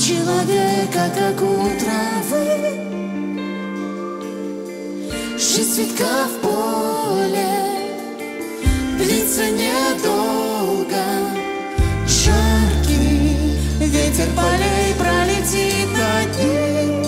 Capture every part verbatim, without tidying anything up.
человека, как у травы, жизнь цветка в поле длится недолго. Жаркий ветер полей пролетит над ним.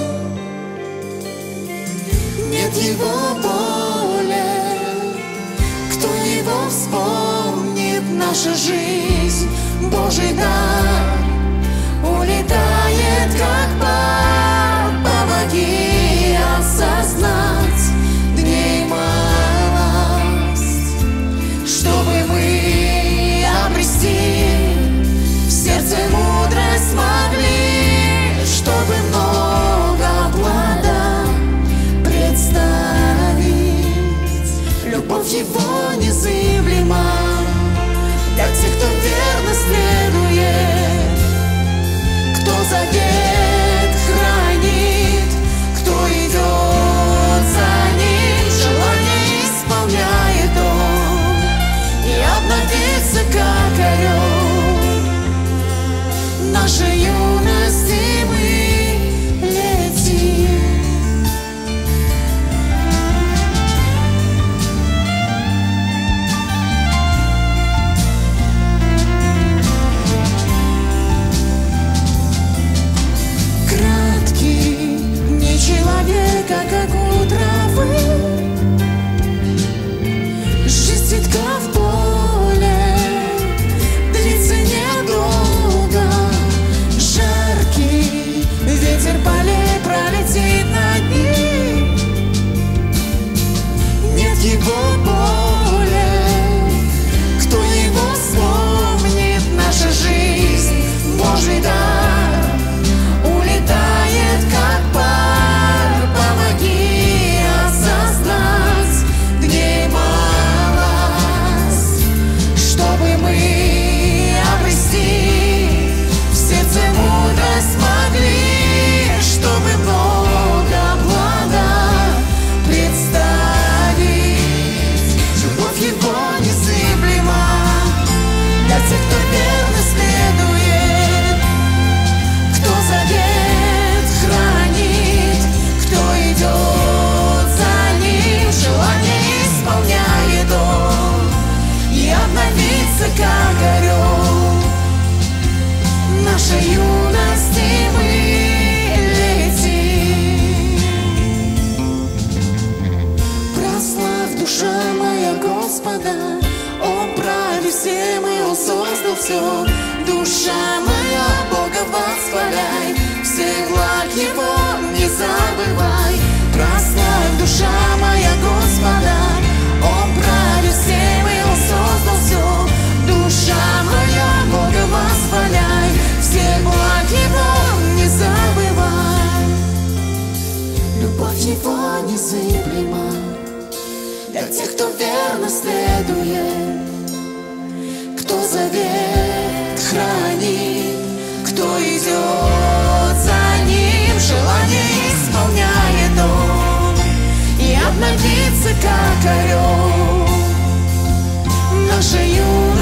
Нет его боли, кто его вспомнит? Наша жизнь, Божий дар, улетает как пар. Помоги осознать дней малость, чтобы мы обрести в сердце мудрость смогли, чтобы много плода представить. Любовь его незыблема для тех, кто верно следует, кто завет хранит, кто идет за ним. Желание исполняет он и обновится, как орел. Нашей юности мы летим. Человека, как у травы, жизнь цветка в поле длится недолго. Жаркий ветер полей пролетит над ним. Нет его боли, кто его вспомнит? Наша жизнь, Божий дар, улетает как пар. Как орел, нашей юности мы летим. Прославь, душа моя, Господа, Он правит всем, и Он создал все. Душа моя, Бога восхваляй, всех благ Его не забывай. Прославь, душа моя, Господа, Он правит всем, и Он создал все. Душа моя, Бога восхваляй, всех благ Его не забывай. Любовь Его незыблема для тех, кто верно следует, кто завет хранит, кто идет за ним. Желание исполняет он и обновится, как орел. Наша юность